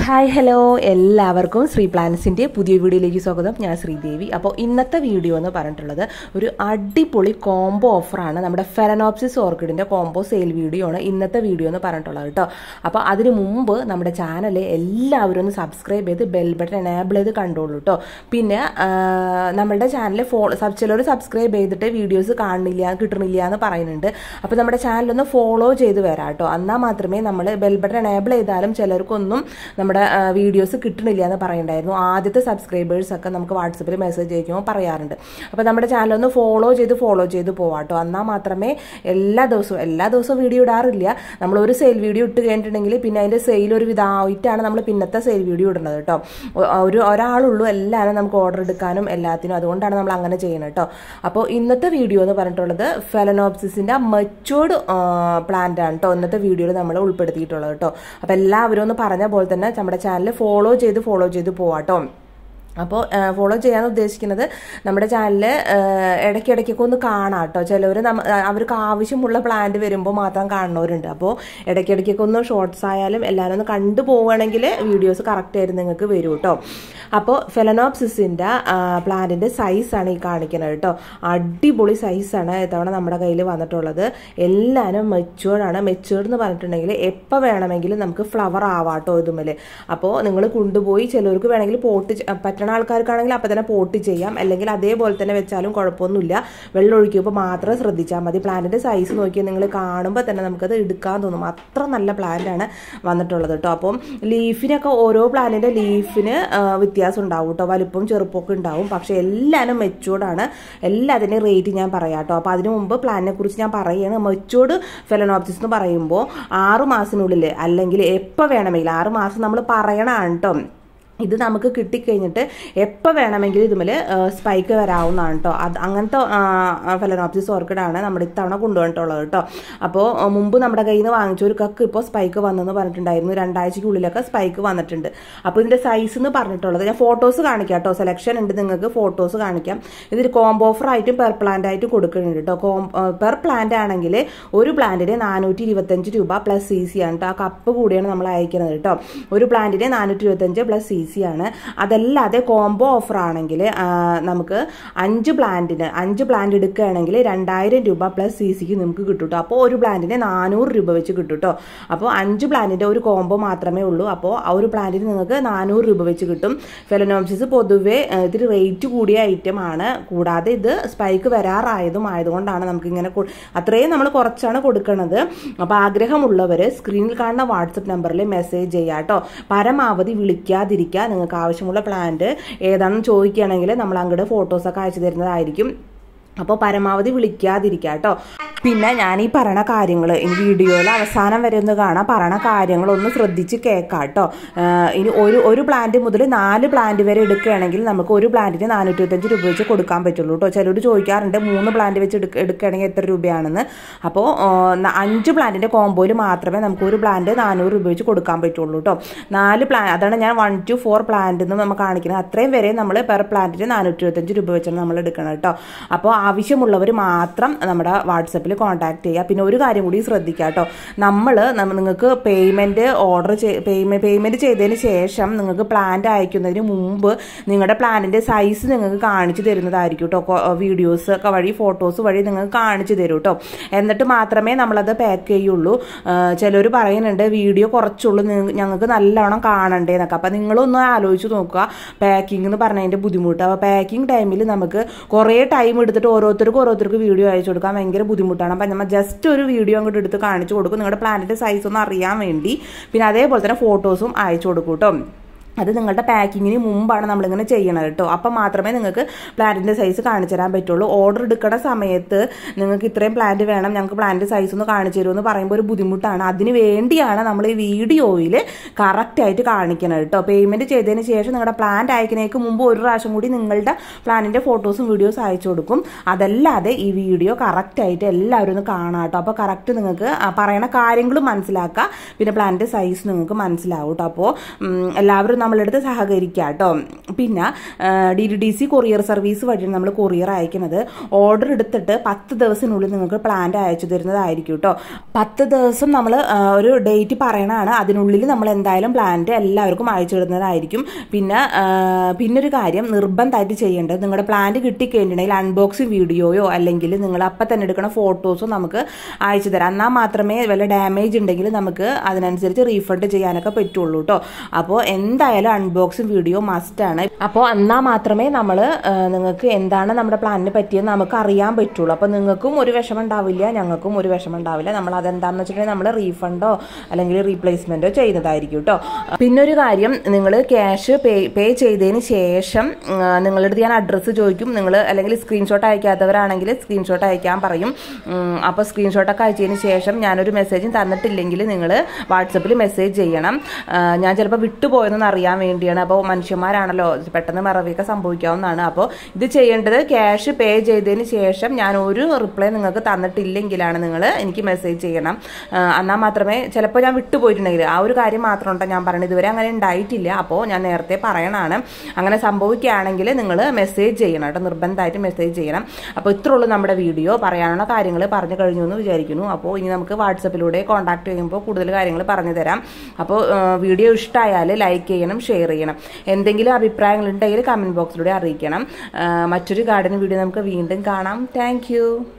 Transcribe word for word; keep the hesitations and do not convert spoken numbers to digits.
Hi hello എല്ലാവർക്കും ശ്രീ പ്ലാനറ്റ്സിൻ്റെ പുതിയ വീഡിയോയിലേക്ക് സ്വാഗതം. ഞാൻ ശ്രീദേവി. അപ്പോൾ ഇന്നത്തെ വീഡിയോ എന്ന് പറഞ്ഞിട്ടുള്ളത് ഒരു അടിപൊളി കോംബോ ഓഫറാണ്. നമ്മുടെ ഫെലനോപ്സിസ് ഓർക്കിഡിൻ്റെ കോംബോ സെയിൽ വീഡിയോ ആണ് ഇന്നത്തെ വീഡിയോ എന്ന് പറഞ്ഞിട്ടുള്ളത് കേട്ടോ. അപ്പോൾ അതിന് മുമ്പ് നമ്മുടെ ചാനൽ എല്ലാവരും ഒന്ന് സബ്സ്ക്രൈബ് ചെയ്ത് ബെൽ ബട്ടൺ എനേബിൾ ചെയ്ത് കണ്ടോളൂ കേട്ടോ. പിന്നെ നമ്മുടെ ചാനൽ ഫോ ചിലർ സബ്സ്ക്രൈബ് ചെയ്തിട്ട് വീഡിയോസ് കാണുന്നില്ല കിട്ടണില്ല എന്ന് പറയുന്നുണ്ട്. അപ്പോൾ നമ്മുടെ ചാനലൊന്ന് ഫോളോ ചെയ്ത് വരാം കേട്ടോ. എന്നാൽ മാത്രമേ നമ്മൾ ബെൽ ബട്ടൺ എനേബിൾ ചെയ്താലും ചിലർക്കൊന്നും നമ്മുടെ വീഡിയോസ് കിട്ടണില്ല എന്ന് പറയുന്നുണ്ടായിരുന്നു. ആദ്യത്തെ സബ്സ്ക്രൈബേഴ്സ് ഒക്കെ നമുക്ക് വാട്സപ്പിൽ മെസ്സേജ് അയക്കുമ്പോൾ പറയാറുണ്ട്. അപ്പോൾ നമ്മുടെ ചാനലൊന്ന് ഫോളോ ചെയ്ത് ഫോളോ ചെയ്ത് പോവാം കേട്ടോ. എന്നാൽ മാത്രമേ എല്ലാ ദിവസവും എല്ലാ ദിവസവും വീഡിയോ ഇടാറില്ല. നമ്മളൊരു സെയിൽ വീഡിയോ ഇട്ട് കഴിഞ്ഞിട്ടുണ്ടെങ്കിൽ പിന്നെ അതിൻ്റെ സെയിൽ ഒരു വിധമായിട്ടാണ് നമ്മൾ പിന്നത്തെ സെയിൽ വീഡിയോ ഇടുന്നത് കേട്ടോ. ഒരു ഒരാളുള്ളൂ എല്ലാവരും നമുക്ക് ഓർഡർ എടുക്കാനും എല്ലാത്തിനും. അതുകൊണ്ടാണ് നമ്മൾ അങ്ങനെ ചെയ്യുന്നത് കേട്ടോ. അപ്പോൾ ഇന്നത്തെ വീഡിയോ എന്ന് പറഞ്ഞിട്ടുള്ളത് ഫെലനോപ്സിസിൻ്റെ മെച്ചൂർഡ് പ്ലാന്റ് ആണ് കേട്ടോ. ഇന്നത്തെ വീഡിയോയിൽ നമ്മൾ ഉൾപ്പെടുത്തിയിട്ടുള്ളത് കേട്ടോ. അപ്പോൾ എല്ലാവരും ഒന്ന് പറഞ്ഞ പോലെ തന്നെ നമ്മുടെ ചാനൽ ഫോളോ ചെയ്ത് ഫോളോ ചെയ്ത് പോവാട്ടോ. അപ്പോൾ ഫോളോ ചെയ്യാൻ ഉദ്ദേശിക്കുന്നത് നമ്മുടെ ചാനൽ ഇടയ്ക്കിടയ്ക്കൊക്കെ ഒന്ന് കാണാം കേട്ടോ. ചിലവർ നമ്മ അവർക്ക് ആവശ്യമുള്ള പ്ലാന്റ് വരുമ്പോൾ മാത്രം കാണുന്നവരുണ്ട്. അപ്പോൾ ഇടയ്ക്കിടയ്ക്കൊക്കെ ഒന്ന് ഷോർട്ട്സ് ആയാലും എല്ലാവരും ഒന്ന് കണ്ടു പോവുകയാണെങ്കിൽ വീഡിയോസ് കറക്റ്റായിട്ട് നിങ്ങൾക്ക് വരും കേട്ടോ. അപ്പോൾ ഫെലനോപ്സിസിൻ്റെ പ്ലാന്റിൻ്റെ സൈസാണ് ഈ കാണിക്കുന്നത് കേട്ടോ. അടിപൊളി സൈസാണ് ഇത്തവണ നമ്മുടെ കയ്യിൽ വന്നിട്ടുള്ളത്. എല്ലാവരും മെച്ചുവേർഡാണ്. മെച്ചുവേർഡ് എന്ന് പറഞ്ഞിട്ടുണ്ടെങ്കിൽ എപ്പോൾ വേണമെങ്കിലും നമുക്ക് ഫ്ലവർ ആവാം കേട്ടോ ഇതുമേൽ. അപ്പോൾ നിങ്ങൾ കൊണ്ടുപോയി ചിലർക്ക് വേണമെങ്കിൽ പോട്ട് പറ്റണ ആൾക്കാർക്കാണെങ്കിൽ അപ്പം തന്നെ പോട്ട് ചെയ്യാം. അല്ലെങ്കിൽ അതേപോലെ തന്നെ വെച്ചാലും കുഴപ്പമൊന്നുമില്ല. വെള്ളം ഒഴിക്കുമ്പോൾ മാത്രം ശ്രദ്ധിച്ചാൽ മതി. പ്ലാന്റിൻ്റെ സൈസ് നോക്കിയാൽ നിങ്ങൾ കാണുമ്പോൾ തന്നെ നമുക്കത് എടുക്കാൻ തോന്നും. അത്ര നല്ല പ്ലാന്റാണ് വന്നിട്ടുള്ളത് കേട്ടോ. അപ്പം ലീഫിനൊക്കെ ഓരോ പ്ലാന്റിൻ്റെ ലീഫിന് വ്യത്യാസം ഉണ്ടാവും കേട്ടോ. വലുപ്പം ചെറുപ്പമൊക്കെ ഉണ്ടാവും. പക്ഷേ എല്ലാവരും മെച്ചൂർഡാണ്. എല്ലാത്തിൻ്റെയും റേറ്റ് ഞാൻ പറയാം കേട്ടോ. അപ്പോൾ അതിന് മുമ്പ് പ്ലാന്റിനെ കുറിച്ച് ഞാൻ പറയുകയാണ്. മെച്ചൂർഡ് ഫെലനോപ്സിസ് എന്ന് പറയുമ്പോൾ ആറ് മാസത്തിനുള്ളിൽ അല്ലെങ്കിൽ എപ്പോൾ വേണമെങ്കിലും ആറ് മാസം നമ്മൾ പറയണതാണ് കേട്ടോ. ഇത് നമുക്ക് കിട്ടിക്കഴിഞ്ഞിട്ട് എപ്പോൾ വേണമെങ്കിലും ഇതുമേൽ സ്പൈക്ക് വരാവുന്നതാണ് കേട്ടോ. അത് അങ്ങനത്തെ ഫെലനോപ്സിസ് ഓർക്കിഡാണ് നമ്മുടെ ഇത്തവണ കൊണ്ടുവന്നിട്ടുള്ളത് കേട്ടോ. അപ്പോൾ മുമ്പ് നമ്മുടെ കയ്യിൽ നിന്ന് വാങ്ങിച്ചവർക്കൊക്കെ ഇപ്പോൾ സ്പൈക്ക് വന്നെന്ന് പറഞ്ഞിട്ടുണ്ടായിരുന്നു. രണ്ടാഴ്ചയ്ക്കുള്ളിലൊക്കെ സ്പൈക്ക് വന്നിട്ടുണ്ട്. അപ്പോൾ ഇതിൻ്റെ സൈസ് എന്ന് പറഞ്ഞിട്ടുള്ളത് ഞാൻ ഫോട്ടോസ് കാണിക്കാം കേട്ടോ. സെലക്ഷൻ ഉണ്ട്, നിങ്ങൾക്ക് ഫോട്ടോസ് കാണിക്കാം. ഇതൊരു കോംബോ ഓഫറായിട്ടും പെർ പ്ലാന്റ് ആയിട്ടും കൊടുക്കുന്നുണ്ട് കേട്ടോ. കോം പെർ പ്ലാന്റ് ആണെങ്കിൽ ഒരു പ്ലാന്റിന് നാനൂറ്റി ഇരുപത്തഞ്ച് രൂപ പ്ലസ് സി സി ആണ് കേട്ടോ. ആ കപ്പ് കൂടിയാണ് നമ്മൾ അയക്കുന്നത് കേട്ടോ. ഒരു പ്ലാന്റിന് നാനൂറ്റി ഇരുപത്തഞ്ച് പ്ലസ് സി സി ആണ്. അതല്ലാതെ കോംബോ ഓഫർ ആണെങ്കിൽ നമുക്ക് അഞ്ച് പ്ലാന്റിന് അഞ്ച് പ്ലാന്റ് എടുക്കുകയാണെങ്കിൽ രണ്ടായിരം രൂപ പ്ലസ് സി സിക്ക് നമുക്ക് കിട്ടും കേട്ടോ. അപ്പോൾ ഒരു പ്ലാന്റിന് നാനൂറ് രൂപ വെച്ച് കിട്ടും കേട്ടോ. അപ്പോൾ അഞ്ച് പ്ലാന്റിൻ്റെ ഒരു കോംബോ മാത്രമേ ഉള്ളൂ. അപ്പോൾ ആ ഒരു പ്ലാന്റിന് നിങ്ങൾക്ക് നാനൂറ് രൂപ വെച്ച് കിട്ടും. ഫെലനോപ്സിസ് പൊതുവെ ഇതിൽ റേറ്റ് കൂടിയ ഐറ്റം ആണ്. കൂടാതെ ഇത് സ്പൈക്ക് വരാറായതും ആയതുകൊണ്ടാണ് നമുക്കിങ്ങനെ അത്രയും നമ്മൾ കുറച്ചാണ് കൊടുക്കുന്നത്. അപ്പോൾ ആഗ്രഹമുള്ളവർ സ്ക്രീനിൽ കാണുന്ന വാട്സപ്പ് നമ്പറിൽ മെസ്സേജ് ചെയ്യാം കേട്ടോ. പരമാവധി വിളിക്കാതിരിക്കുക. നിങ്ങൾക്ക് ആവശ്യമുള്ള പ്ലാന്റ് ഏതാണെന്ന് ചോദിക്കുകയാണെങ്കിൽ നമ്മൾ അങ്ങോട്ട് ഫോട്ടോസൊക്കെ അയച്ചു തരുന്നതായിരിക്കും. അപ്പോൾ പരമാവധി വിളിക്കാതിരിക്കുക കേട്ടോ. പിന്നെ ഞാൻ ഈ പറയണ കാര്യങ്ങൾ ഈ വീഡിയോയിൽ അവസാനം വരെ ഒന്ന് കാണാം. പറയണ കാര്യങ്ങളൊന്ന് ശ്രദ്ധിച്ച് കേൾക്കാം കേട്ടോ. ഇനി ഒരു ഒരു പ്ലാന്റ് മുതൽ നാല് പ്ലാന്റ് വരെ എടുക്കുകയാണെങ്കിൽ നമുക്ക് ഒരു പ്ലാന്റിന് നാനൂറ്റി ഇരുപത്തഞ്ച് രൂപ വെച്ച് കൊടുക്കാൻ പറ്റുള്ളൂ കേട്ടോ. ചിലർ ചോദിക്കാറുണ്ട് മൂന്ന് പ്ലാന്റ് വെച്ച് എടുക്ക എടുക്കുകയാണെങ്കിൽ എത്ര രൂപയാണെന്ന്. അപ്പോൾ അഞ്ച് പ്ലാന്റിൻ്റെ കോംബോയിൽ മാത്രമേ നമുക്ക് ഒരു പ്ലാന്റ് നാനൂറ് രൂപ വെച്ച് കൊടുക്കാൻ പറ്റുള്ളൂ കേട്ടോ. നാല് പ്ലാൻ അതാണ് ഞാൻ വൺ ടു ഫോർ പ്ലാന്റ് എന്ന് നമ്മൾ കാണിക്കുന്നത്. അത്രയും വരെ നമ്മൾ പെർ പ്ലാന്റിന് നാനൂറ്റി ഇരുപത്തഞ്ച് രൂപ വെച്ചാണ് നമ്മൾ എടുക്കണം കേട്ടോ. അപ്പോൾ ആവശ്യമുള്ളവർ മാത്രം നമ്മുടെ വാട്സപ്പിൽ കോൺടാക്ട് ചെയ്യുക. പിന്നെ ഒരു കാര്യം കൂടി ശ്രദ്ധിക്കുക കേട്ടോ. നമ്മൾ നിങ്ങൾക്ക് പേയ്മെൻറ്റ് ഓർഡർ പേയ്മെൻറ്റ് പേയ്മെൻറ്റ് ചെയ്തതിന് ശേഷം നിങ്ങൾക്ക് പ്ലാന്റ് അയക്കുന്നതിന് മുമ്പ് നിങ്ങളുടെ പ്ലാന്റിൻ്റെ സൈസ് നിങ്ങൾക്ക് കാണിച്ചു തരുന്നതായിരിക്കും കേട്ടോ. വീഡിയോസ് ഒക്കെ വഴി ഫോട്ടോസ് വഴി നിങ്ങൾക്ക് കാണിച്ചു തരും കേട്ടോ. എന്നിട്ട് മാത്രമേ നമ്മളത് പാക്ക് ചെയ്യുള്ളൂ. ചിലർ പറയുന്നുണ്ട് വീഡിയോ കുറച്ചുള്ളൂ, ഞങ്ങൾക്ക് നല്ലോണം കാണണ്ടേ എന്നൊക്കെ. അപ്പോൾ നിങ്ങളൊന്ന് ആലോചിച്ച് നോക്കുക പാക്കിംഗ് എന്ന് പറഞ്ഞതിൻ്റെ ബുദ്ധിമുട്ട്. അപ്പോൾ പാക്കിംഗ് ടൈമിൽ നമുക്ക് കുറേ ടൈം എടുത്തിട്ട് ഓരോരുത്തർക്കും ഓരോരുത്തർക്ക് വീഡിയോ അയച്ചു കൊടുക്കാൻ ഭയങ്കര ബുദ്ധിമുട്ടാണ്. അപ്പം നമ്മൾ ജസ്റ്റ് ഒരു വീഡിയോ അങ്ങോട്ട് എടുത്ത് കാണിച്ചു കൊടുക്കും നിങ്ങളുടെ പ്ലാന്റിൻ്റെ സൈസ് ഒന്ന് അറിയാൻ വേണ്ടി. പിന്നെ അതേപോലെ തന്നെ ഫോട്ടോസും അയച്ചു കൊടുക്കും കേട്ടോ. അത് നിങ്ങളുടെ പാക്കിങ്ങിന് മുമ്പാണ് നമ്മളിങ്ങനെ ചെയ്യണത് കേട്ടോ. അപ്പം മാത്രമേ നിങ്ങൾക്ക് പ്ലാന്റിൻ്റെ സൈസ് കാണിച്ചു തരാൻ പറ്റുള്ളൂ. ഓർഡർ എടുക്കുന്ന സമയത്ത് നിങ്ങൾക്ക് ഇത്രയും പ്ലാന്റ് വേണം, ഞങ്ങൾക്ക് പ്ലാന്റിൻ്റെ സൈസ് ഒന്ന് കാണിച്ചു തരുമെന്ന് പറയുമ്പോൾ ഒരു ബുദ്ധിമുട്ടാണ്. അതിന് വേണ്ടിയാണ് നമ്മൾ ഈ വീഡിയോയിൽ കറക്റ്റായിട്ട് കാണിക്കുന്നത് കേട്ടോ. പേയ്മെൻറ്റ് ചെയ്തതിന് ശേഷം നിങ്ങളുടെ പ്ലാന്റ് അയക്കുന്നതിന് മുമ്പ് ഒരു പ്രാവശ്യം കൂടി നിങ്ങളുടെ പ്ലാന്റിൻ്റെ ഫോട്ടോസും വീഡിയോസും അയച്ചു കൊടുക്കും. അതല്ലാതെ ഈ വീഡിയോ കറക്റ്റായിട്ട് എല്ലാവരും ഒന്ന് കാണാം കേട്ടോ. അപ്പോൾ കറക്റ്റ് നിങ്ങൾക്ക് പറയണ കാര്യങ്ങളും മനസ്സിലാക്കുക. പിന്നെ പ്ലാന്റിൻ്റെ സൈസ് നിങ്ങൾക്ക് മനസ്സിലാവും കേട്ടോ. അപ്പോൾ എല്ലാവരും നമ്മളെടുത്ത് സഹകരിക്കുക കേട്ടോ. പിന്നെ D T D C courier service വഴിയാണ് നമ്മൾ കൊറിയർ അയക്കുന്നത്. ഓർഡർ എടുത്തിട്ട് പത്ത് ദിവസത്തിനുള്ളിൽ നിങ്ങൾക്ക് പ്ലാന്റ് അയച്ചു തരുന്നതായിരിക്കും കേട്ടോ. പത്ത് ദിവസം നമ്മൾ ഒരു ഡേറ്റ് പറയണതാണ്, അതിനുള്ളിൽ നമ്മൾ എന്തായാലും പ്ലാന്റ് എല്ലാവർക്കും അയച്ചു തരുന്നതായിരിക്കും. പിന്നെ പിന്നൊരു കാര്യം നിർബന്ധമായിട്ട് ചെയ്യേണ്ടത്, നിങ്ങളുടെ പ്ലാന്റ് കിട്ടിക്കഴിഞ്ഞിട്ടുണ്ടെങ്കിൽ അൺബോക്സിങ് വീഡിയോയോ അല്ലെങ്കിൽ നിങ്ങൾ അപ്പം തന്നെ എടുക്കുന്ന ഫോട്ടോസോ നമുക്ക് അയച്ചു തരാം. എന്നാൽ മാത്രമേ വല്ല ഡാമേജ് ഉണ്ടെങ്കിൽ നമുക്ക് അതിനനുസരിച്ച് റീഫണ്ട് ചെയ്യാനൊക്കെ പറ്റുള്ളൂ കേട്ടോ. അപ്പോൾ എന്തായാലും അൺബോക്സിങ് വീഡിയോ മസ്റ്റാണ്. അപ്പോൾ എന്നാൽ മാത്രമേ നമ്മൾ നിങ്ങൾക്ക് എന്താണ് നമ്മുടെ പ്ലാനിന് പറ്റിയെന്ന് നമുക്ക് അറിയാൻ പറ്റുള്ളൂ. അപ്പോൾ നിങ്ങൾക്കും ഒരു വിഷമം ഉണ്ടാവില്ല, ഞങ്ങൾക്കും ഒരു വിഷമം ഉണ്ടാവില്ല. നമ്മൾ അതെന്താണെന്ന് വെച്ചിട്ടുണ്ടെങ്കിൽ നമ്മൾ റീഫണ്ടോ അല്ലെങ്കിൽ റീപ്ലേസ്മെന്റോ ചെയ്യുന്നതായിരിക്കും കേട്ടോ. പിന്നെ ഒരു കാര്യം, നിങ്ങൾ ക്യാഷ് പേ പേ ചെയ്തതിന് ശേഷം നിങ്ങളുടെ അടുത്ത് ഞാൻ അഡ്രസ്സ് ചോദിക്കും. നിങ്ങൾ അല്ലെങ്കിൽ സ്ക്രീൻഷോട്ട് അയക്കാത്തവരാണെങ്കിൽ സ്ക്രീൻഷോട്ട് അയക്കാൻ പറയും. അപ്പോൾ സ്ക്രീൻഷോട്ടൊക്കെ അയച്ചതിന് ശേഷം ഞാനൊരു മെസ്സേജും തന്നിട്ടില്ലെങ്കിൽ നിങ്ങൾ വാട്സപ്പിൽ മെസ്സേജ് ചെയ്യണം. ഞാൻ ചിലപ്പോൾ വിട്ടുപോയെന്ന് അറിയാൻ വേണ്ടിയാണ്. അപ്പോൾ മനുഷ്യന്മാരാണല്ലോ, പെട്ടെന്ന് മറവിയൊക്കെ സംഭവിക്കാവുന്നതാണ്. അപ്പോൾ ഇത് ചെയ്യേണ്ടത് ക്യാഷ് പേ ചെയ്തതിന് ശേഷം ഞാൻ ഒരു റിപ്ലൈ നിങ്ങൾക്ക് തന്നിട്ടില്ലെങ്കിലാണ് നിങ്ങൾ എനിക്ക് മെസ്സേജ് ചെയ്യണം. എന്നാൽ മാത്രമേ, ചിലപ്പോൾ ഞാൻ വിട്ടുപോയിട്ടുണ്ടെങ്കിൽ ആ ഒരു കാര്യം മാത്രമുണ്ടോ ഞാൻ പറയുന്നത്, ഇതുവരെ അങ്ങനെ ഉണ്ടായിട്ടില്ല. അപ്പോൾ ഞാൻ നേരത്തെ പറയണതാണ്, അങ്ങനെ സംഭവിക്കുകയാണെങ്കിൽ നിങ്ങൾ മെസ്സേജ് ചെയ്യണം കേട്ടോ, നിർബന്ധമായിട്ട് മെസ്സേജ് ചെയ്യണം. അപ്പോൾ ഇത്രേ ഉള്ളൂ നമ്മുടെ വീഡിയോ. പറയാനുള്ള കാര്യങ്ങൾ പറഞ്ഞു കഴിഞ്ഞു എന്ന് വിചാരിക്കുന്നു. അപ്പോൾ ഇനി നമുക്ക് വാട്സപ്പിലൂടെ കോൺടാക്ട് ചെയ്യുമ്പോൾ കൂടുതൽ കാര്യങ്ങൾ പറഞ്ഞു തരാം. അപ്പോൾ വീഡിയോ ഇഷ്ടമായാൽ ലൈക്ക് ചെയ്യണം, ഷെയർ ചെയ്യണം. എന്തെങ്കിലും അഭിപ്രായങ്ങൾ ഉണ്ടെങ്കിൽ കമൻറ്റ് ബോക്സിലൂടെ അറിയിക്കണം. മറ്റൊരു ഗാർഡൻ വീഡിയോ നമുക്ക് വീണ്ടും കാണാം. താങ്ക്